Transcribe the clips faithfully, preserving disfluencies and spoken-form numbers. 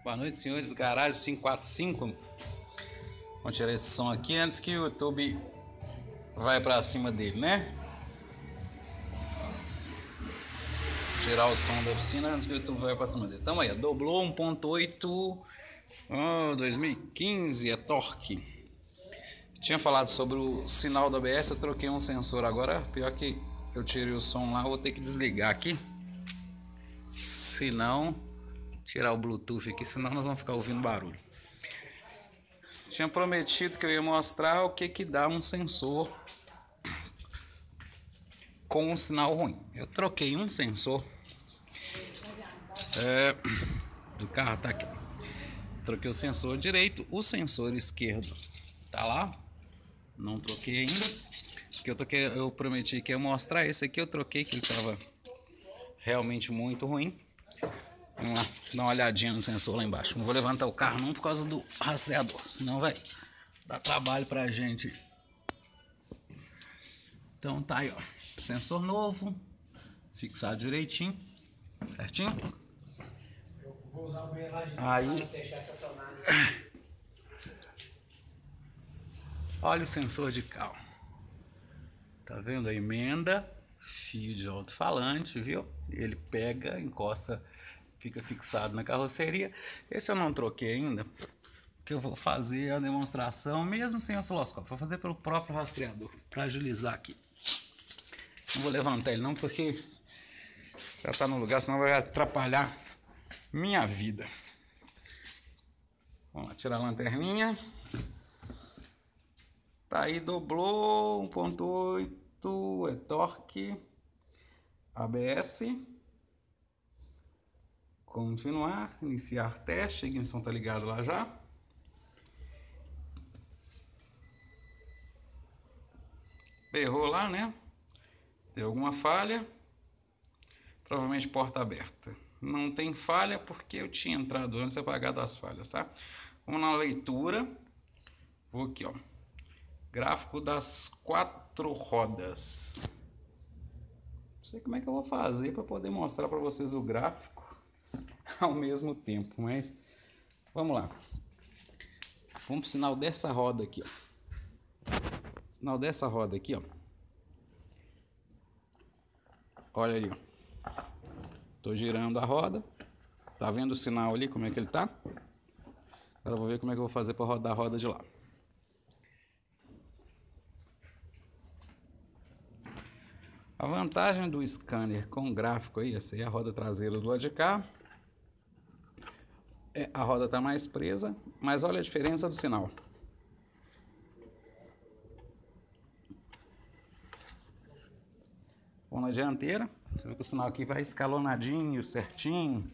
Boa noite, senhores. Garagem cinco quatro cinco. Vamos tirar esse som aqui antes que o YouTube vai pra cima dele, né? Tirar o som da oficina antes que o YouTube vai pra cima dele. Então aí, doblou um ponto oito oh, dois mil e quinze, é torque. Tinha falado sobre o sinal do A B S, eu troquei um sensor agora. Pior que eu tirei o som lá, vou ter que desligar aqui. Se não, tirar o Bluetooth aqui, senão nós vamos ficar ouvindo barulho. Tinha prometido que eu ia mostrar o que que dá um sensor com um sinal ruim. Eu troquei um sensor é, do carro, tá aqui. Troquei o sensor direito, o sensor esquerdo tá lá. Não troquei ainda, porque eu, tô querendo, eu prometi que ia mostrar. Esse aqui eu troquei, que ele tava realmente muito ruim. Vamos lá, dar uma olhadinha no sensor lá embaixo. Não vou levantar o carro não por causa do rastreador, senão vai dar trabalho pra gente. Então tá aí, ó. Sensor novo, fixado direitinho, certinho. Eu vou usar o banheiro lá de aí para fechar essa tomada. Olha o sensor de cal. Tá vendo a emenda? Fio de alto-falante, viu? Ele pega, encosta, fica fixado na carroceria. Esse eu não troquei ainda, que eu vou fazer a demonstração mesmo sem osciloscópio. Vou fazer pelo próprio rastreador, para agilizar aqui. Não vou levantar ele não, porque já tá no lugar, senão vai atrapalhar minha vida. Vamos lá, tirar a lanterninha. Tá aí, doblou um ponto oito, é torque, A B S. Continuar, iniciar teste, a ignição tá ligado lá já. Berrou lá, né? Deu alguma falha. Provavelmente porta aberta. Não tem falha porque eu tinha entrado antes e apagado as falhas, tá? Vamos na leitura. Vou aqui, ó. Gráfico das quatro rodas. Não sei como é que eu vou fazer para poder mostrar para vocês o gráfico ao mesmo tempo, mas vamos lá. Vamos pro sinal dessa roda aqui, ó. Sinal dessa roda aqui, ó. Olha ali, ó. Tô girando a roda. Tá vendo o sinal ali, como é que ele tá? Agora eu vou ver como é que eu vou fazer para rodar a roda de lá. A vantagem do scanner com gráfico aí, essa aí é a roda traseira do lado de cá. É, a roda tá mais presa, mas olha a diferença do sinal. Vamos na dianteira, você vê que o sinal aqui vai escalonadinho, certinho.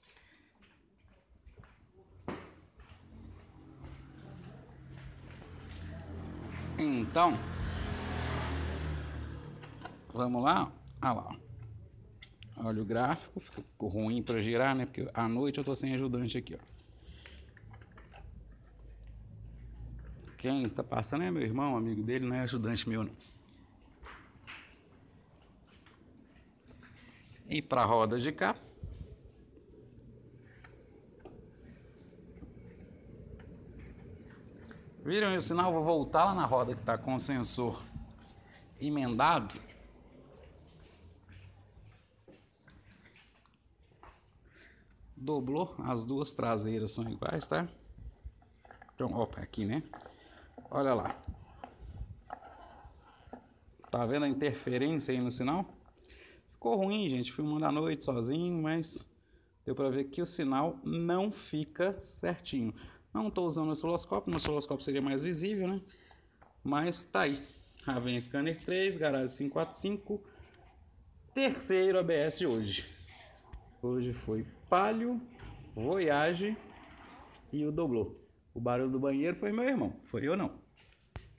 Então, vamos lá, olha lá. Olha o gráfico, ficou ruim para girar, né? Porque à noite eu tô sem ajudante aqui, ó. Quem tá passando é meu irmão, amigo dele, não é ajudante meu, não. E para a roda de cá. Viram o sinal? Vou voltar lá na roda que está com o sensor emendado. Doblou, as duas traseiras são iguais, tá? Então, opa, aqui, né? Olha lá. Tá vendo a interferência aí no sinal? Ficou ruim, gente, filmando à noite sozinho, mas deu pra ver que o sinal não fica certinho. Não tô usando o osciloscópio, no osciloscópio seria mais visível, né? Mas tá aí. Raven Scanner três, Garagem cinco quatro cinco, terceiro A B S hoje. Hoje foi Palio, Voyage e o doblô. O barulho do banheiro foi meu irmão, foi eu não.